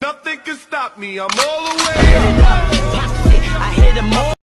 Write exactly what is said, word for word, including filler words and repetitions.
nothing can stop me. I'm all the way up. I hit 'em all.